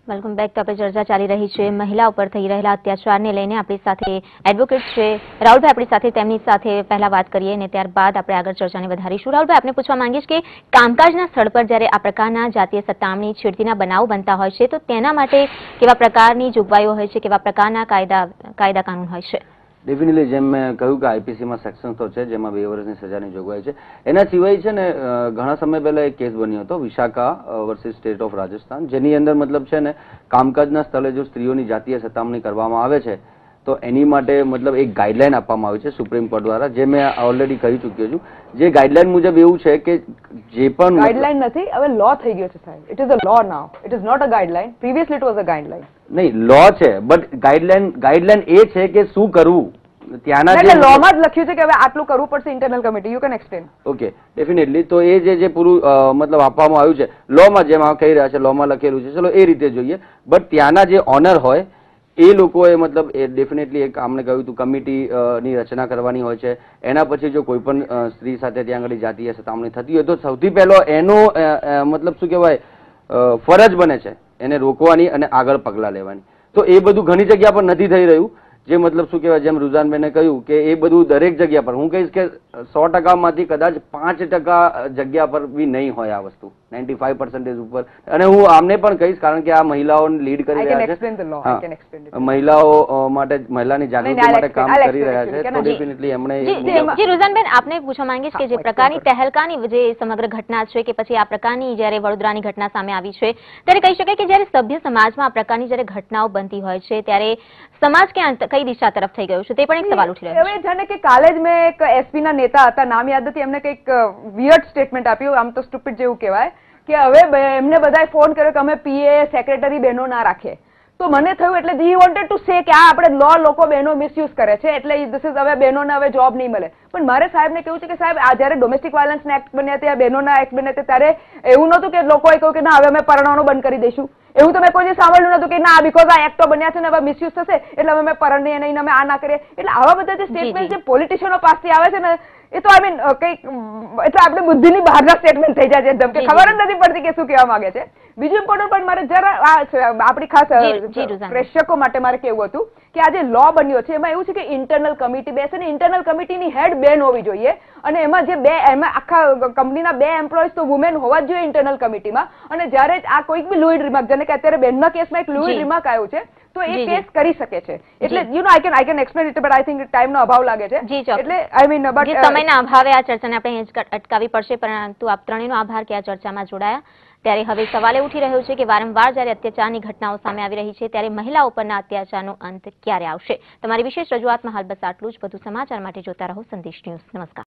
Welcome back. તો આપણે ચર્ચા ચાલી રહી છે મહિલા ઉપર થઈ રહેલા અત્યાચારને લઈને. આપણી સાથે એડવોકેટ છે રાહુલભાઈ આપણી સાથે, તેમની સાથે પહેલા વાત કરીએ અને ત્યારબાદ આપણે આગળ ચર્ચાને વધારીશું. રાહુલભાઈ, આપને પૂછવા માંગીશ કે કામકાજના સ્થળ પર જ્યારે આ પ્રકારના જાતીય સતામણી, છેડતીના બનાવો બનતા હોય છે તો તેના માટે કેવા પ્રકારની જોગવાઈઓ હોય છે, કેવા પ્રકારના કાયદા કાનૂન હોય છે? ડેફિનેટલી જેમ મેં કહ્યું કે આઈપીસીમાં સેક્શન તો છે જેમાં 2 વર્ષની સજાની જોગવાઈ છે. એના સિવાય છે ને ઘણા સમય પહેલા એક કેસ બન્યો હતો Vishakha versus state of Rajasthan, જેની અંદર મતલબ છે ને કામકાજના સ્થળે જો સ્ત્રીઓની જાતીય સતામણી કરવામાં આવે છે તો એની માટે મતલબ એક ગાઈડલાઈન આપવામાં આવી છે સુપ્રીમ કોર્ટ દ્વારા, જે મેં ઓલરેડી કહી ચૂક્યો છું. જે ગાઈડલાઈન મુજબ એવું છે કે જે પણ ગાઈડલાઈન નથી, હવે લો થઈ ગયો છે સાહેબ. It is a law now. It is not a guideline. Previously it was a guideline. નહીં, લો છે, બટ ગાઈડલાઈન એ છે કે શું કરવું ત્યાંના એટલે લોમાં જ લખ્યું છે કે હવે આટલું કરવું પડશે. Internal committee, you can explain. Okay, definitely. તો એ જે પૂરું મતલબ આપવામાં આવ્યું છે લોમાં, જેમ આ કહી રહ્યા છે લોમાં લખેલું છે, ચલો એ રીતે જોઈએ. બટ ત્યાંના જે ઓનર હોય એ લોકોએ મતલબ એ ડેફિનેટલી એક આમને કહ્યું હતું કમિટી ની રચના કરવાની હોય છે. એના પછી જો કોઈ પણ સ્ત્રી સાથે ત્યાં આગળ જાતીય સતામણી થતી હોય તો સૌથી પહેલો એનો મતલબ શું કહેવાય ફરજ બને છે એને રોકવાની અને આગળ પગલાં લેવાની. તો એ બધું ઘણી જગ્યા પર નથી થઈ રહ્યું. જે મતલબ શું કહેવાય, જેમ રુઝાનબેને કહ્યું કે એ બધું દરેક જગ્યા પર, હું કહીશ કે 100% માંથી કદાચ 5% જગ્યા પર બી નહીં હોય આ વસ્તુ, 95% ઉપર. અને હું આમને પણ કહીશ, કારણ કે આ મહિલાઓને લીડ કરી રહ્યા છે, મહિલાઓ માટે, મહિલાની જાગૃતિ માટે કામ કરી રહ્યા છે, તો ડેફિનેટલી એમણે. જી રુઝાનબેન, આપને પૂછવા માંગીશ કે જે પ્રકારની તહેલકાની જે સમગ્ર ઘટના છે કે પછી આ પ્રકારની જ્યારે વડોદરાની ઘટના સામે આવી છે ત્યારે કહી શકાય કે જ્યારે સભ્ય સમાજમાં આ પ્રકારની જ્યારે ઘટનાઓ બનતી હોય છે ત્યારે સમાજ કઈ દિશા તરફ થઈ ગયું છે તે પણ એક સવાલ ઉઠી રહ્યો છે. હવે જાણે કે કાલે જ મેં એક એસપી ના નેતા હતા, નામ યાદ નથી, એમને કંઈક વિયર્ડ સ્ટેટમેન્ટ આપ્યું, આમ તો સ્ટુપિડ જેવું કહેવાય, કે હવે એમને બધાએ ફોન કર્યો કે અમે પીએ સેક્રેટરી બહેનો ના રાખીએ. તો મને થયું એટલે હી વોન્ટેડ ટુ સે કે આ આપણે લો લોકો બહેનો મિસયુઝ કરે છે એટલે ધીસ ઇઝ હવે બહેનોને હવે જોબ નહીં મળે. પણ મારે સાહેબને કેવું છે કે સાહેબ આ જયારે ડોમેસ્ટિક વાયલન્સના એક્ટ બન્યા હતા, બહેનોના એક્ટ બન્યા હતા, ત્યારે એવું નહોતું કે લોકોએ કહ્યું કે ના હવે અમે પરણવાનું બંધ કરી દઈશું. એવું તો મેં કોઈ સાંભળ્યું નતું કે ના બીકોઝ આ એક્ટો બન્યા છે ને હવે મિસયુઝ થશે એટલે અમે પરણીએ નહીં, અમે આ ના કરીએ. એટલે આવા બધા જે સ્ટેટમેન્ટ જે પોલિટિશિયનો પાસથી આવે છે ને એ તો આઈ મીન કંઈક એટલે આપણે બુદ્ધિની બહારના સ્ટેટમેન્ટ થઈ જાય છે, કે ખબર જ નથી પડતી કે શું કહેવા માંગે છે. બીજું ઇમ્પોર્ટન્ટ પોઈન્ટ મારે જરા આપણી ખાસ પ્રેક્ષકો માટે મારે કેવું હતું કે આ જે લો બન્યો છે એમાં એવું છે કે ઇન્ટરનલ કમિટી બેસે ને ઇન્ટરનલ કમિટીની હેડ બેન હોવી જોઈએ. અને એમાં જે એમાં આખા કંપનીના 2 એમ્પ્લોઈઝ તો વુમેન હોવા જ જોઈએ ઇન્ટરનલ કમિટીમાં. અને જ્યારે આ કોઈક બી લૂઇડ રિમાર્ક, જેને કે અત્યારે બેનના કેસમાં એક લૂઇડ રિમાર્ક આવ્યું છે, તો એ કેસ કરી શકે છે. એટલે you know I can explain it, but I think ટાઈમનો અભાવ લાગે છે. એટલે આઈ મીન બટ સમયના અભાવે આ ચર્ચાને આપણે અટકાવી પડશે. પરંતુ આપ ત્રણેયનો આભાર કે આ ચર્ચામાં જોડાયા. ત્યારે હવે સવાલ ઉઠી રહ્યો છે કે વારંવાર જ્યારે અત્યાચારની ઘટનાઓ સામે આવી રહી છે ત્યારે મહિલાઓ પરના અત્યાચારનો અંત ક્યારે આવશે? તમારી વિશેષ રજૂઆતમાં હાલ બસ આટલું જ. વધુ સમાચાર માટે જોતા રહો સંદેશ ન્યૂઝ. નમસ્કાર.